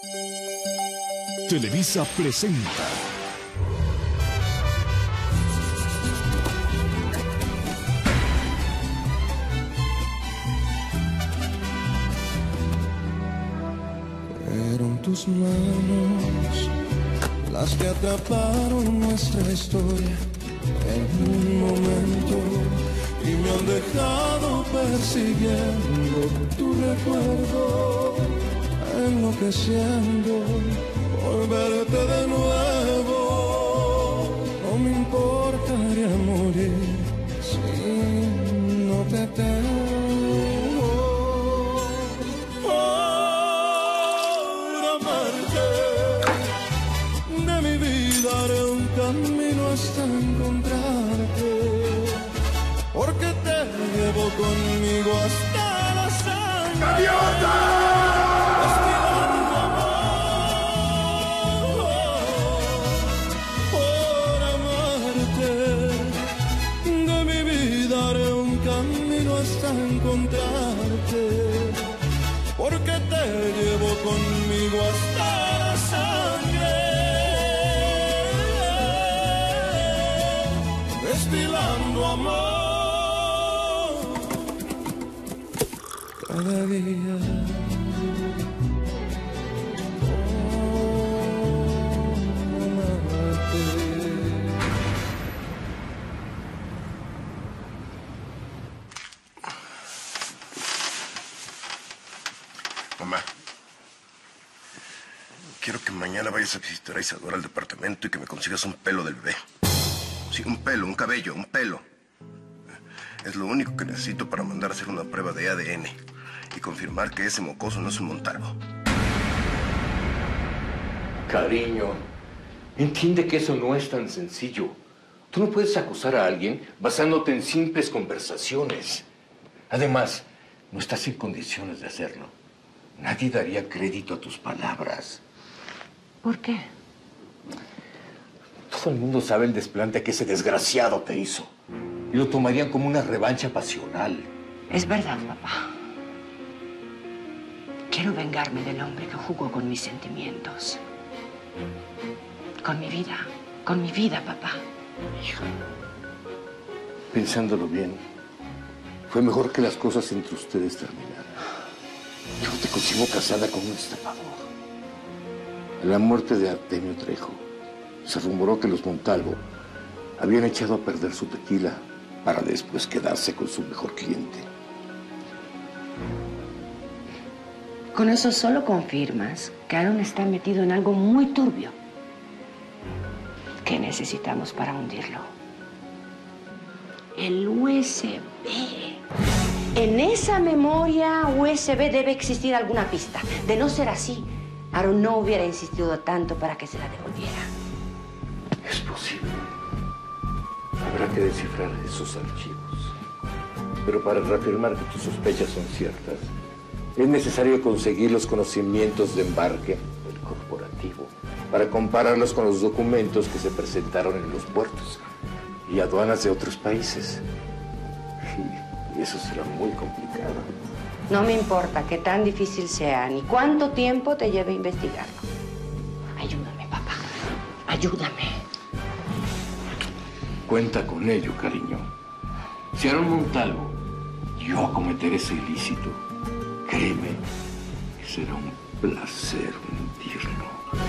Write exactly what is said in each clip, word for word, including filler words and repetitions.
Televisa presenta. Fueron tus manos las que atraparon nuestra historia en un momento y me han dejado persiguiendo tu recuerdo, enloqueciendo por verte de nuevo. No me importaría morir si no te tengo. Daré un camino hasta encontrarte, porque te llevo conmigo hasta la sangre. ¡Gaviota! Por amarte, de mi vida haré un camino hasta encontrarte, porque te llevo conmigo hasta la sangre. Destilando amor cada día. Oh, amarte. Mamá, quiero que mañana vayas a visitar a Isadora al departamento y que me consigas un pelo del bebé. Sí, un pelo, un cabello, un pelo. Es lo único que necesito para mandar a hacer una prueba de A D N y confirmar que ese mocoso no es un Montalvo. Cariño, entiende que eso no es tan sencillo. Tú no puedes acusar a alguien basándote en simples conversaciones. Además, no estás en condiciones de hacerlo. Nadie daría crédito a tus palabras. ¿Por qué? Todo el mundo sabe el desplante que ese desgraciado te hizo. Y lo tomarían como una revancha pasional. Es verdad, papá. Quiero vengarme del hombre que jugó con mis sentimientos. Con mi vida. Con mi vida, papá. Hija, pensándolo bien, fue mejor que las cosas entre ustedes terminaran. Yo te consigo casada con un estafador. A la muerte de Artemio Trejo, se rumoró que los Montalvo habían echado a perder su tequila para después quedarse con su mejor cliente. Con eso solo confirmas que Aaron está metido en algo muy turbio. ¿Qué necesitamos para hundirlo? El U S B. En esa memoria U S B debe existir alguna pista. De no ser así, Aaron no hubiera insistido tanto para que se la devolviera. Es posible. Habrá que descifrar esos archivos. Pero para reafirmar que tus sospechas son ciertas, es necesario conseguir los conocimientos de embarque del corporativo para compararlos con los documentos que se presentaron en los puertos y aduanas de otros países. Y eso será muy complicado. No me importa qué tan difícil sea ni cuánto tiempo te lleve investigarlo. Ayúdame, papá. Ayúdame. Cuenta con ello, cariño. Si Aaron Montalvo yo cometer ese ilícito, créeme que será un placer hundirlo.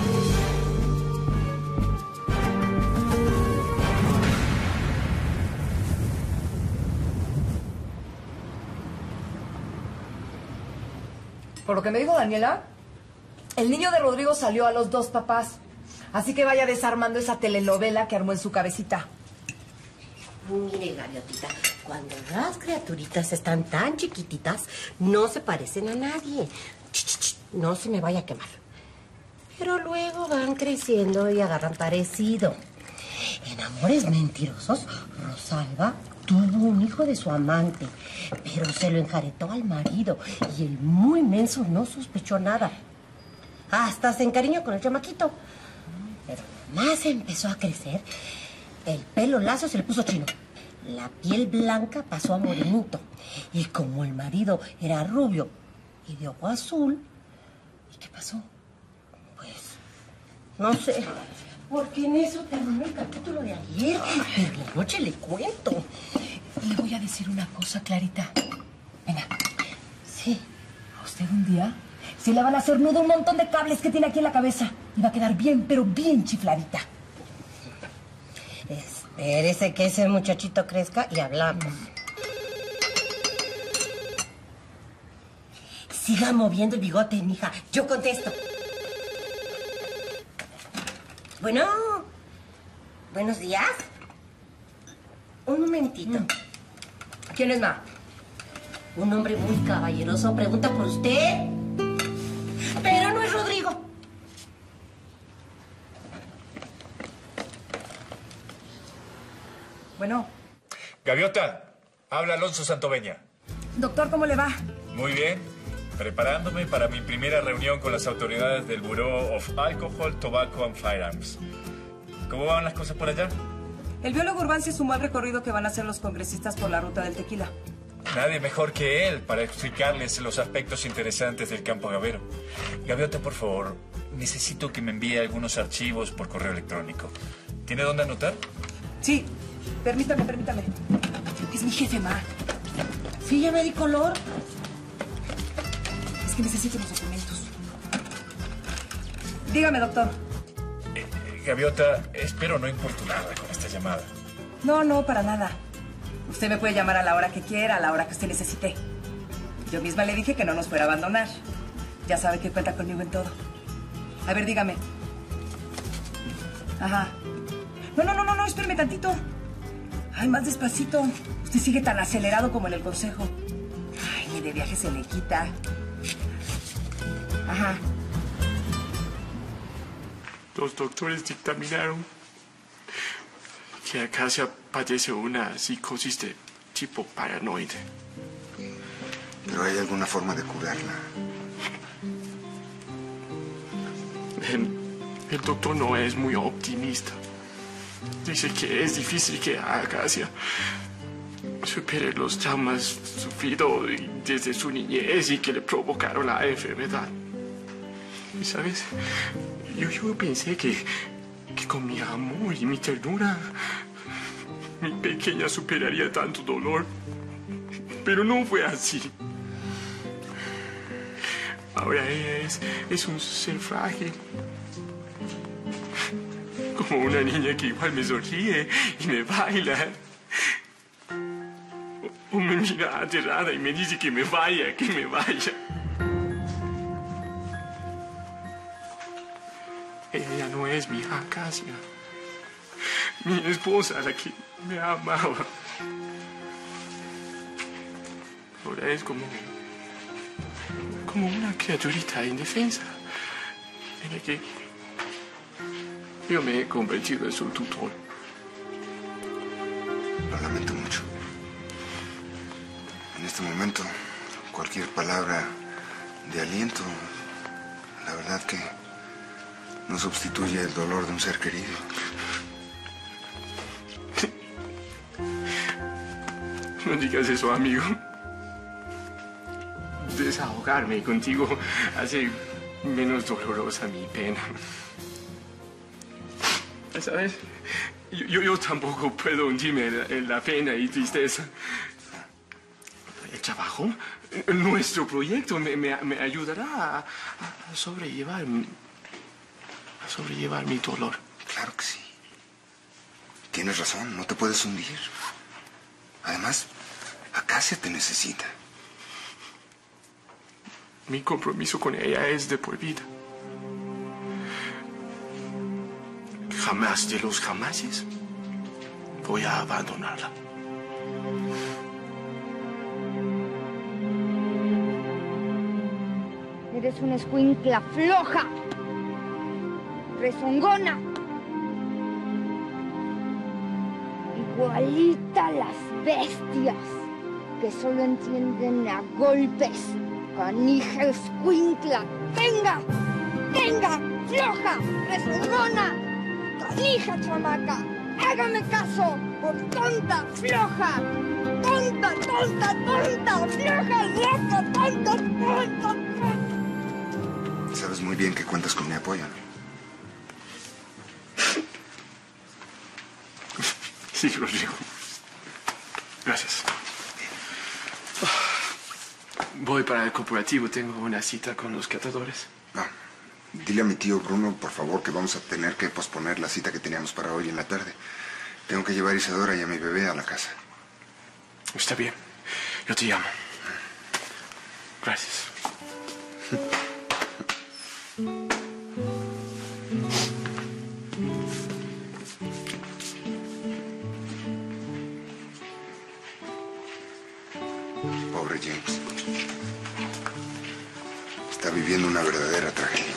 Por lo que me dijo Daniela, el niño de Rodrigo salió a los dos papás. Así que vaya desarmando esa telenovela que armó en su cabecita. Mire, Gaviotita, cuando las criaturitas están tan chiquititas, no se parecen a nadie. Ch, ch, ch, no se me vaya a quemar. Pero luego van creciendo y agarran parecido. En Amores Mentirosos, Rosalba tuvo un hijo de su amante, pero se lo enjaretó al marido y el muy menso no sospechó nada. Hasta se encariñó con el chamaquito. Pero más empezó a crecer, el pelo lacio se le puso chino. La piel blanca pasó a morenito. Y como el marido era rubio y de ojo azul, ¿y qué pasó? No sé. Porque en eso terminó el capítulo de ayer. Pero en la noche le cuento. Le voy a decir una cosa, Clarita. Venga. Sí. A usted un día se le van a hacer nudo un montón de cables que tiene aquí en la cabeza. Y va a quedar bien, pero bien chifladita. Espérese que ese muchachito crezca y hablamos. Siga moviendo el bigote, mija. Yo contesto. Bueno. Buenos días. Un momentito. ¿Quién es Ma? Un hombre muy caballeroso pregunta por usted. Pero no es Rodrigo. Bueno. Gaviota, habla Alonso Santoveña. Doctor, ¿cómo le va? Muy bien. Preparándome para mi primera reunión con las autoridades del Bureau of Alcohol, Tobacco and Firearms. ¿Cómo van las cosas por allá? El biólogo Urbán se sumó al recorrido que van a hacer los congresistas por la ruta del tequila. Nadie mejor que él para explicarles los aspectos interesantes del campo agavero. Gaviota, por favor, necesito que me envíe algunos archivos por correo electrónico. ¿Tiene dónde anotar? Sí, permítame, permítame. Es mi jefe, Ma. Sí, ya me di color. Es que necesito los documentos. Dígame, doctor. Eh, eh, Gaviota, espero no importunarla con esta llamada. No, no, para nada. Usted me puede llamar a la hora que quiera, a la hora que usted necesite. Yo misma le dije que no nos fuera a abandonar. Ya sabe que cuenta conmigo en todo. A ver, dígame. Ajá. No, no, no, no, no, espérame tantito. Ay, más despacito. Usted sigue tan acelerado como en el consejo. Ay, ni de viaje se le quita. Ajá. Los doctores dictaminaron que Acacia padece una psicosis de tipo paranoide. ¿Pero hay alguna forma de curarla? El, el doctor no es muy optimista. Dice que es difícil que Acacia supere los traumas sufridos desde su niñez y que le provocaron la enfermedad. ¿Y sabes? Yo, yo pensé que, que con mi amor y mi ternura mi pequeña superaría tanto dolor. Pero no fue así. Ahora ella es, es un ser frágil. Como una niña que igual me sonríe y me baila. O, o me mira aterrada y me dice que me vaya, que me vaya. Ella no es mi Acacia. Mi esposa, la que me amaba. Ahora es como... como una criaturita indefensa. En la que yo me he convertido en su tutor. Lo lamento mucho. En este momento, cualquier palabra de aliento, la verdad que no sustituye el dolor de un ser querido. No digas eso, amigo. Desahogarme contigo hace menos dolorosa mi pena. ¿Sabes? Yo, yo, yo tampoco puedo hundirme en la, en la pena y tristeza. El trabajo, nuestro proyecto, me, me, me ayudará a, a sobrellevar, a sobrellevar mi dolor. Claro que sí. Tienes razón, no te puedes hundir. Además, Acacia te necesita. Mi compromiso con ella es de por vida. Jamás de los jamases voy a abandonarla. Eres una escuincla floja, rezongona, igualita a las bestias que solo entienden a golpes. Canija escuincla, venga, venga, floja, rezongona, canija chamaca, hágame caso, por tonta, floja, tonta, tonta, tonta, floja, loca, tonta, tonta, tonta. Sabes muy bien que cuentas con mi apoyo, ¿no? Sí, Rodrigo. Gracias. Voy para el corporativo. Tengo una cita con los catadores. Ah, dile a mi tío Bruno, por favor, que vamos a tener que posponer la cita que teníamos para hoy en la tarde. Tengo que llevar a Isadora y a mi bebé a la casa. Está bien. Yo te llamo. Gracias. Pobre James. Está viviendo una verdadera tragedia.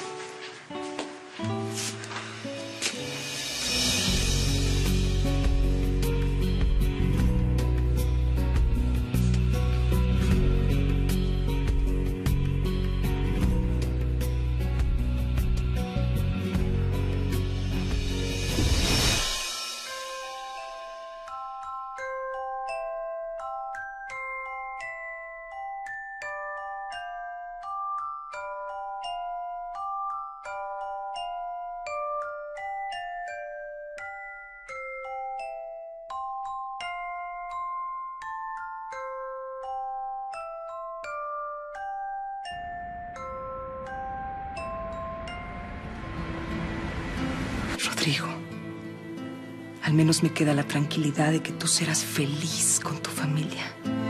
Rodrigo, al menos me queda la tranquilidad de que tú serás feliz con tu familia.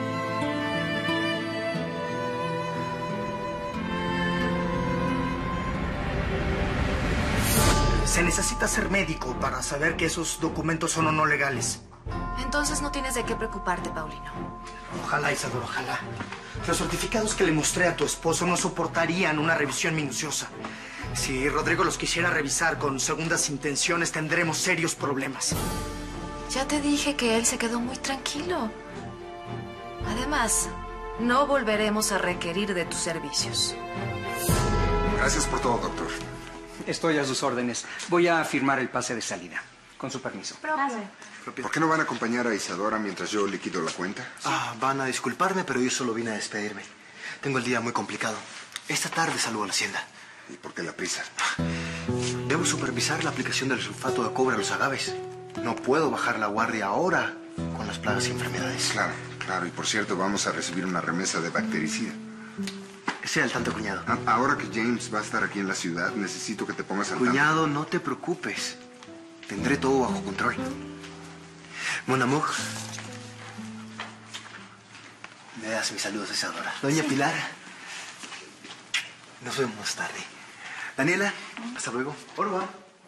Se necesita ser médico para saber que esos documentos son o no legales. Entonces no tienes de qué preocuparte, Paulino. Ojalá, Isadora, ojalá. Los certificados que le mostré a tu esposo no soportarían una revisión minuciosa. Si Rodrigo los quisiera revisar con segundas intenciones, tendremos serios problemas. Ya te dije que él se quedó muy tranquilo. Además, no volveremos a requerir de tus servicios. Gracias por todo, doctor. Estoy a sus órdenes. Voy a firmar el pase de salida. Con su permiso. ¿Por qué no van a acompañar a Isadora mientras yo liquido la cuenta? Ah, van a disculparme, pero yo solo vine a despedirme. Tengo el día muy complicado. Esta tarde salgo a la hacienda. ¿Y por qué la prisa? Debo supervisar la aplicación del sulfato de cobre a los agaves. No puedo bajar la guardia ahora con las plagas y enfermedades. Claro, claro. Y por cierto, vamos a recibir una remesa de bactericida. Sea al tanto, cuñado. A- ahora que James va a estar aquí en la ciudad, necesito que te pongas al tanto. Cuñado, no te preocupes. Tendré todo bajo control. Mon amour. Me das mis saludos a Isadora. Doña Sí. Pilar. Nos vemos más tarde. Daniela, hasta luego. Hola.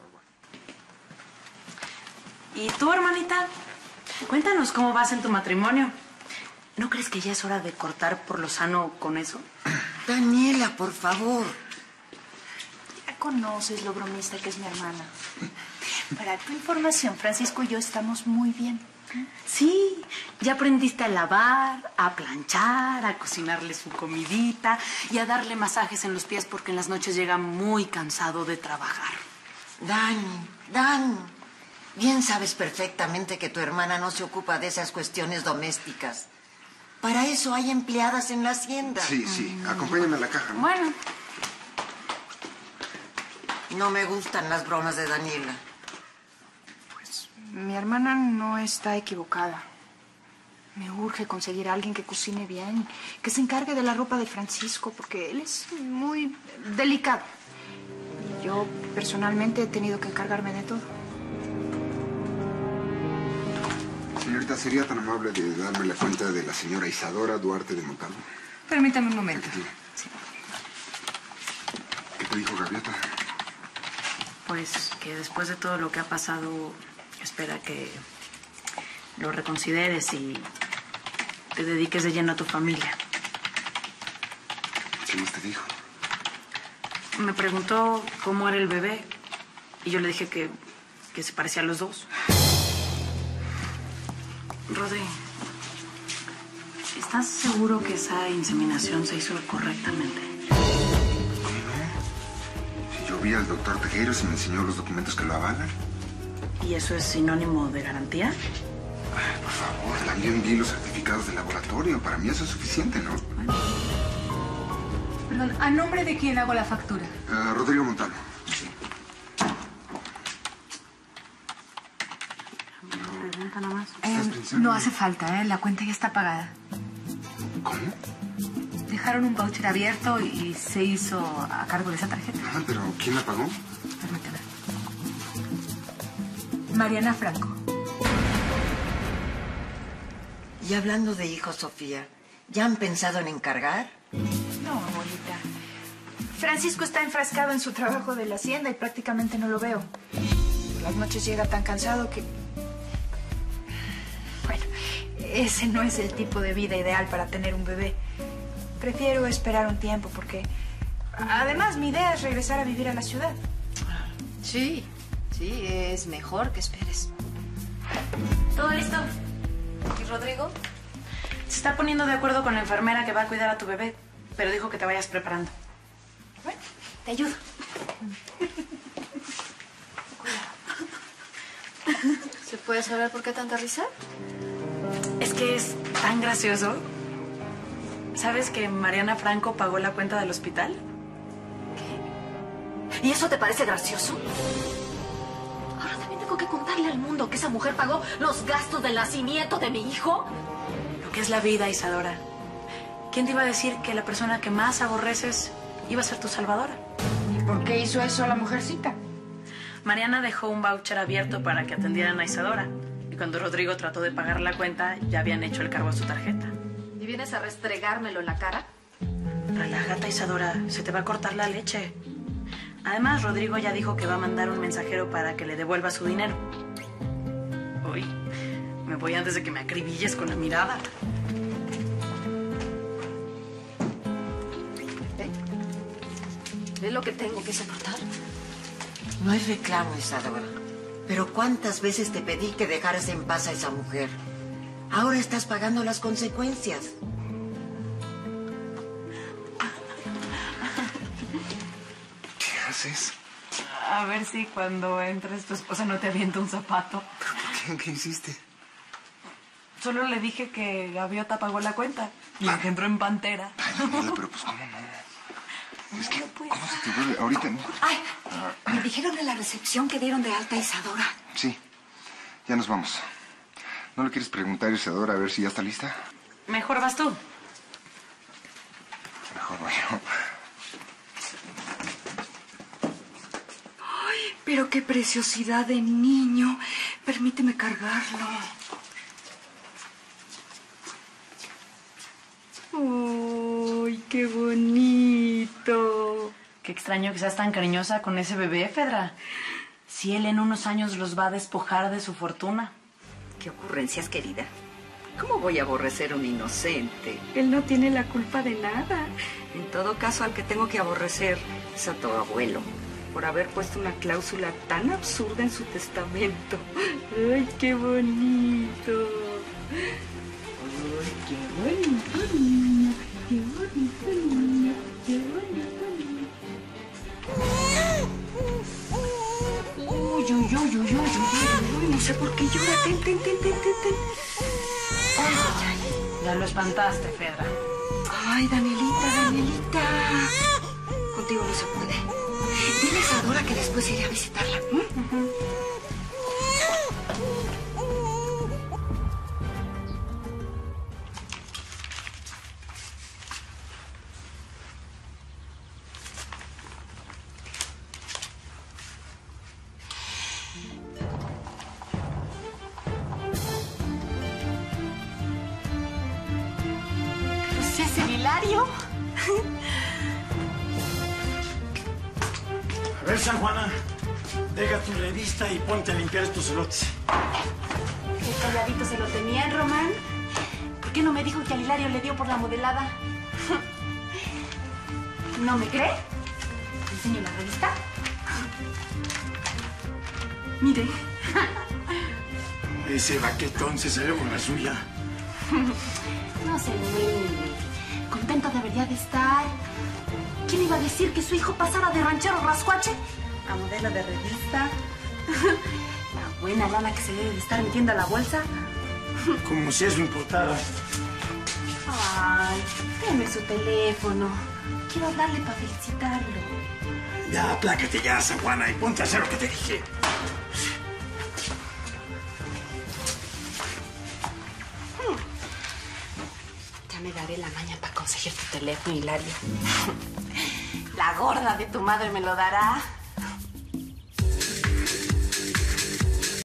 ¿Y tú, hermanita? Cuéntanos cómo vas en tu matrimonio. ¿No crees que ya es hora de cortar por lo sano con eso? Daniela, por favor. Ya conoces lo bromista que es mi hermana. Para tu información, Francisco y yo estamos muy bien. Sí, ya aprendiste a lavar, a planchar, a cocinarle su comidita y a darle masajes en los pies porque en las noches llega muy cansado de trabajar. Dani, Dani, bien sabes perfectamente que tu hermana no se ocupa de esas cuestiones domésticas. Para eso hay empleadas en la hacienda. Sí, sí. Acompáñame a la caja, ¿no? Bueno. No me gustan las bromas de Daniela. Mi hermana no está equivocada. Me urge conseguir a alguien que cocine bien, que se encargue de la ropa de Francisco, porque él es muy delicado. Yo personalmente he tenido que encargarme de todo. Señorita, ¿sería tan amable de darme la cuenta de la señora Isadora Duarte de Montalvo? Permítame un momento. Sí. ¿Qué te dijo Gaviota? Pues que después de todo lo que ha pasado, espera que lo reconsideres y te dediques de lleno a tu familia. ¿Qué más te dijo? Me preguntó cómo era el bebé y yo le dije que, que se parecía a los dos. Rodri, ¿estás seguro que esa inseminación se hizo correctamente? Si yo vi al doctor Tejero y me enseñó los documentos que lo avalan. ¿Y eso es sinónimo de garantía? Ay, por favor, también vi los certificados de laboratorio. Para mí eso es suficiente, ¿no? Perdón, ¿a nombre de quién hago la factura? Uh, Rodrigo Montalvo. Pregunta nomás. No hace falta, ¿eh? La cuenta ya está pagada. ¿Cómo? Dejaron un voucher abierto y se hizo a cargo de esa tarjeta. Ah, pero ¿quién la pagó? Permíteme. Mariana Franco. Y hablando de hijos, Sofía, ¿ya han pensado en encargar? No, abuelita. Francisco está enfrascado en su trabajo de la hacienda y prácticamente no lo veo. Por las noches llega tan cansado que... Bueno, ese no es el tipo de vida ideal para tener un bebé. Prefiero esperar un tiempo porque... Además, mi idea es regresar a vivir a la ciudad. Sí, sí, es mejor que esperes. ¿Todo listo? ¿Y Rodrigo? Se está poniendo de acuerdo con la enfermera que va a cuidar a tu bebé, pero dijo que te vayas preparando. Bueno, te ayudo. ¿Se puede saber por qué tanta risa? Es que es tan gracioso. ¿Sabes que Mariana Franco pagó la cuenta del hospital? ¿Y eso te parece gracioso? Ahora también tengo que contarle al mundo que esa mujer pagó los gastos del nacimiento de mi hijo. Lo que es la vida, Isadora. ¿Quién te iba a decir que la persona que más aborreces iba a ser tu salvadora? ¿Y por qué hizo eso la mujercita? Mariana dejó un voucher abierto para que atendieran a Isadora. Y cuando Rodrigo trató de pagar la cuenta, ya habían hecho el cargo a su tarjeta. ¿Y vienes a restregármelo en la cara? Relájate, Isadora. Se te va a cortar la leche. Además, Rodrigo ya dijo que va a mandar un mensajero para que le devuelva su dinero. Uy, me voy antes de que me acribilles con la mirada. ¿Ves lo que tengo que soportar? No hay reclamo, Isadora. Pero ¿cuántas veces te pedí que dejaras en paz a esa mujer? Ahora estás pagando las consecuencias. ¿Qué haces? A ver si cuando entres tu esposa no te avienta un zapato. ¿Qué, qué hiciste? Solo le dije que Gaviota pagó la cuenta y que entró en pantera. Ay, Daniela, pero pues ¿cómo no? Es que, ¿cómo se te duele? Ahorita no. Ay, me dijeron en la recepción que dieron de alta a Isadora. Sí, ya nos vamos. ¿No le quieres preguntar a Isadora a ver si ya está lista? Mejor vas tú. Mejor voy yo. Ay, pero qué preciosidad de niño. Permíteme cargarlo. ¡Ay, qué bonito! Qué extraño que seas tan cariñosa con ese bebé, Fedra. Si él en unos años los va a despojar de su fortuna. Qué ocurrencias, querida. ¿Cómo voy a aborrecer a un inocente? Él no tiene la culpa de nada. En todo caso, al que tengo que aborrecer es a tu abuelo, por haber puesto una cláusula tan absurda en su testamento. ¡Ay, qué bonito! ¡Ay, qué bonito niño! ¡Qué bonito niño! ¡Qué bonito niño! ¡Uy, uy, uy, uy, uy, uy! No sé por qué llora. ¡Ten, ten, ten, ten, ten, ten! ¡Ay, ay! Ya lo espantaste, Fedra. ¡Ay, Danielita, Danielita! Contigo no se puede. Dile a Isadora que después iré a visitarla. ¿Mm? Uh-huh. A ver, San Juana, deja tu revista y ponte a limpiar estos elotes. Qué calladito se lo tenía el Román. ¿Por qué no me dijo que al Hilario le dio por la modelada? ¿No me cree? ¿Te enseño la revista? Mire. Ese baquetón se salió con la suya. No se mueve. Contento debería de estar. ¿Quién iba a decir que su hijo pasara de ranchero rascuache a modelo de revista? La buena lana que se debe de estar metiendo a la bolsa. Como si eso importara. Ay, deme su teléfono. Quiero hablarle para felicitarlo. Ya, aplácate ya, San Juana, y ponte a hacer lo que te dije. Ya me daré la maña para conseguir tu teléfono, Hilario. La gorda de tu madre me lo dará.